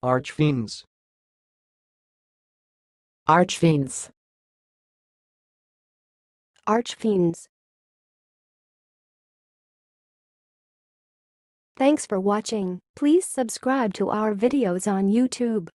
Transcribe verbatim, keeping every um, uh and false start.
archfiends, archfiends, archfiends. Thanks for watching. Please subscribe to our videos on YouTube.